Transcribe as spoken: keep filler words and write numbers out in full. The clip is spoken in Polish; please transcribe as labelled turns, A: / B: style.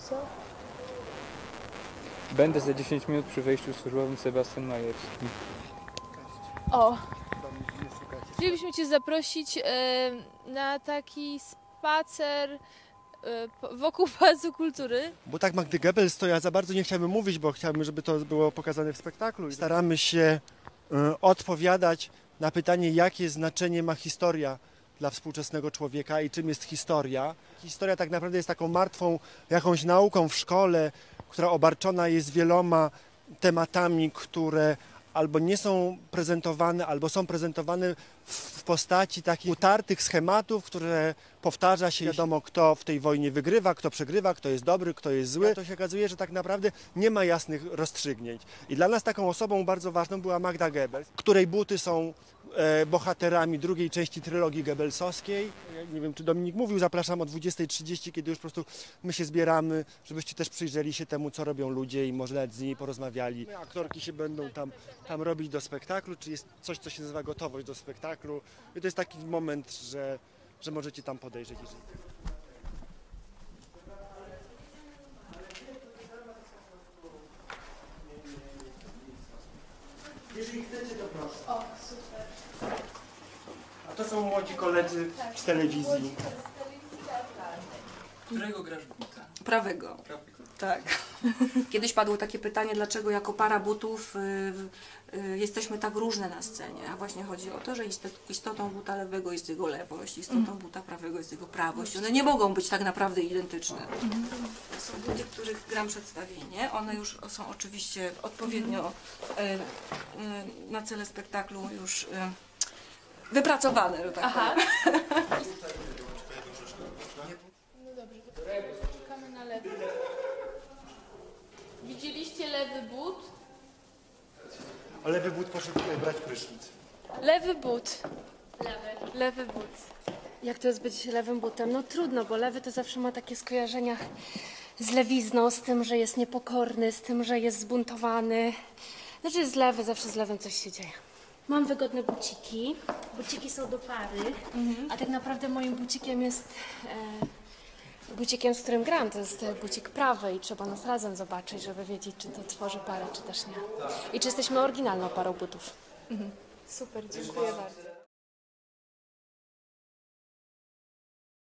A: napisał?
B: Będę za dziesięć minut przy wejściu służbowym Sebastian Majewski.
A: O! Chcielibyśmy Cię zaprosić e, na taki spacer e, wokół Pałacu Kultury.
C: Bo tak Magdy Goebbels to ja za bardzo nie chciałbym mówić, bo chciałbym, żeby to było pokazane w spektaklu. I staramy się y, odpowiadać na pytanie, jakie znaczenie ma historia dla współczesnego człowieka i czym jest historia. Historia tak naprawdę jest taką martwą jakąś nauką w szkole, która obarczona jest wieloma tematami, które albo nie są prezentowane, albo są prezentowane w postaci takich utartych schematów, które powtarza się, wiadomo kto w tej wojnie wygrywa, kto przegrywa, kto jest dobry, kto jest zły. To się okazuje, że tak naprawdę nie ma jasnych rozstrzygnięć. I dla nas taką osobą bardzo ważną była Magda Goebbels, której buty są e, bohaterami drugiej części trylogii goebbelsowskiej. Ja nie wiem, czy Dominik mówił, zapraszam o dwudziestej trzydzieści, kiedy już po prostu my się zbieramy, żebyście też przyjrzeli się temu, co robią ludzie i może nawet z nimi porozmawiali. Aktorki się będą tam, tam robić do spektaklu, czy jest coś, co się nazywa gotowość do spektaklu. I to jest taki moment, że, że możecie tam podejrzeć. Jeżeli... Jeżeli chcecie, to proszę.
A: O, super.
C: A to są młodzi koledzy z telewizji.
B: Którego grasz buta?
D: Prawego.
B: Prawego.
D: Tak. Kiedyś padło takie pytanie, dlaczego jako para butów y, y, jesteśmy tak różne na scenie. A właśnie chodzi o to, że istotą buta lewego jest jego lewość, istotą mm. buta prawego jest jego prawość. One nie mogą być tak naprawdę identyczne. Mm. To są buty, których gram przedstawienie. One już są oczywiście odpowiednio y, y, na cele spektaklu już y, wypracowane, że tak
A: Aha.
D: powiem.
A: No dobrze, czekamy na lewy. Widzieliście lewy but?
C: A lewy but poszedł brać prysznic.
A: Lewy but. Lewy. Lewy but.
E: Jak to jest być lewym butem? No trudno, bo lewy to zawsze ma takie skojarzenia z lewizną, z tym, że jest niepokorny, z tym, że jest zbuntowany. Znaczy z lewy, zawsze z lewym coś się dzieje. Mam wygodne buciki. Buciki są do pary, mhm. a tak naprawdę moim bucikiem jest... E, bucikiem, z którym gram, to jest bucik prawy i trzeba nas razem zobaczyć, żeby wiedzieć, czy to tworzy parę, czy też nie. I czy jesteśmy oryginalną parą butów.
A: Mhm. Super, dziękuję bardzo.